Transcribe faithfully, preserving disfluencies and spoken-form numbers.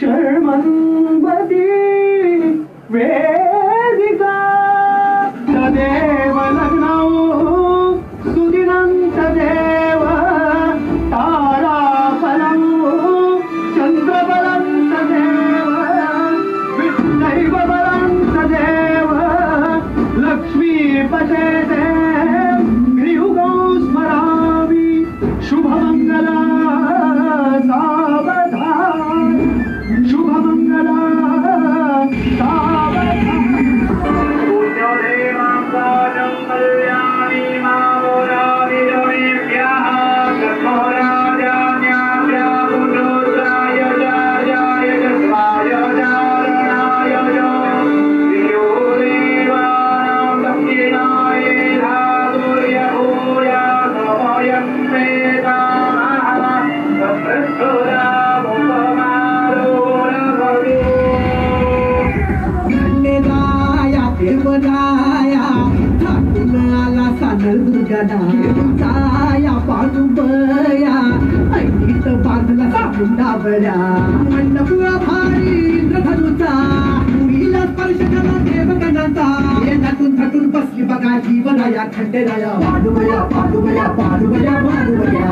शर्मन्वती वेदिका तदेव लग्नौ सुदिनं तदेव ताराफलं चन्द्रबलं तदेव विष्णैव बलं तदेव लक्ष्मीपते गृहुगौ स्मरामि शुभमङ्गला सावधान शुभमङ्गला सावधान पूज्योदेवां राजं कल्याणी मावोराविरमेभ्यः कर्मोराजान्याभ्यः पुरुषाय जायाय जस्वाय जारणाय योदेवानां दक्षिणाय धातुर्य भूया समयं वेदामः तत्प्रस्तुरा देवराया ठाकुराला सादर दुर्गाया पांडुबया ऐकीत बांधला साबून डाबऱ्या मंडप भारी इंद्रधनुचा मुलीला स्पर्श करा देवगणाचा येण्यातून थटून बसली बघा जीवनाया खंडेराया पांडुबया पांडुबया पांडुबया पांडुबया